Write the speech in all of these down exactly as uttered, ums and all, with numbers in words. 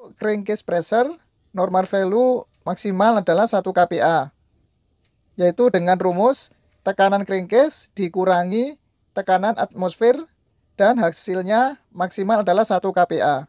untuk crankcase pressure, normal value maksimal adalah satu K P A, yaitu dengan rumus tekanan crankcase dikurangi tekanan atmosfer dan hasilnya maksimal adalah satu K P A.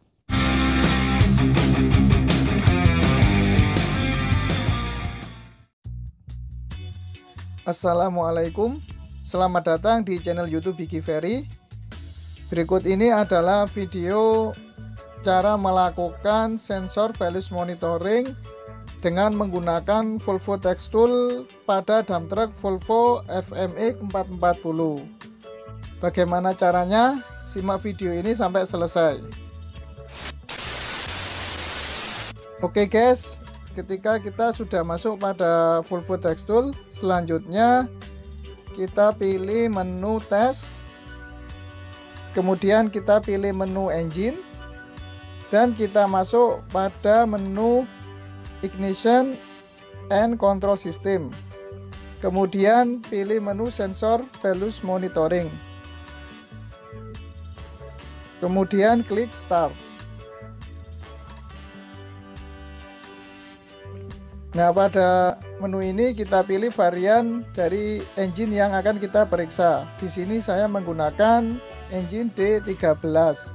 Assalamualaikum, selamat datang di channel YouTube Bigi Ferry. Berikut ini adalah video cara melakukan sensor velocity monitoring dengan menggunakan Volvo Text Tool pada dump truck Volvo F M E empat empat nol. Bagaimana caranya? Simak video ini sampai selesai. Oke guys, ketika kita sudah masuk pada Volvo Text Tool, selanjutnya kita pilih menu tes, kemudian kita pilih menu engine, dan kita masuk pada menu ignition and control system, kemudian pilih menu sensor velocity monitoring, kemudian klik start. Nah, pada menu ini kita pilih varian dari engine yang akan kita periksa. Di sini saya menggunakan engine D tiga belas.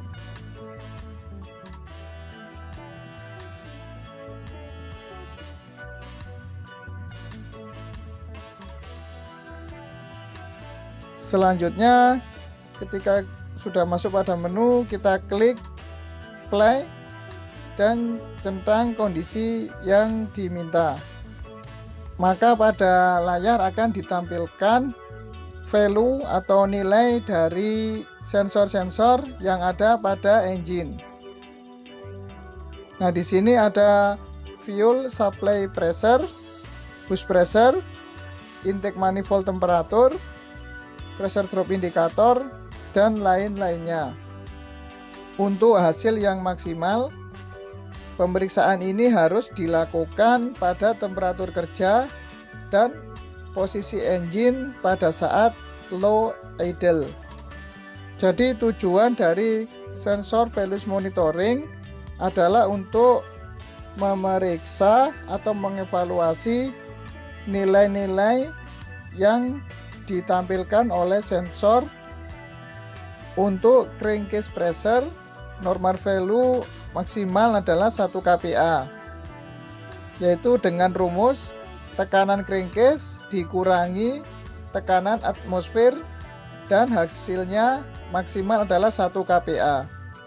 Selanjutnya, ketika sudah masuk pada menu, kita klik play dan centang kondisi yang diminta. Maka pada layar akan ditampilkan value atau nilai dari sensor-sensor yang ada pada engine. Nah, di sini ada fuel supply pressure, boost pressure, intake manifold temperatur, pressure drop indicator, dan lain-lainnya. Untuk hasil yang maksimal, pemeriksaan ini harus dilakukan pada temperatur kerja dan posisi engine pada saat low idle. Jadi tujuan dari sensor velocity monitoring adalah untuk memeriksa atau mengevaluasi nilai-nilai yang ditampilkan oleh sensor. Untuk crankcase pressure, normal value maksimal adalah satu K P A, yaitu dengan rumus tekanan crankcase dikurangi tekanan atmosfer dan hasilnya maksimal adalah satu K P A.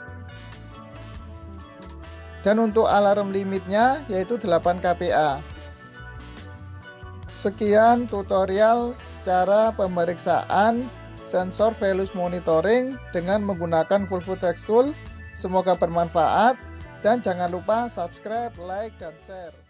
Dan untuk alarm limitnya yaitu delapan K P A. Sekian tutorial cara pemeriksaan sensor velocity monitoring dengan menggunakan Volvo Text Tool. Semoga bermanfaat dan jangan lupa subscribe, like, dan share.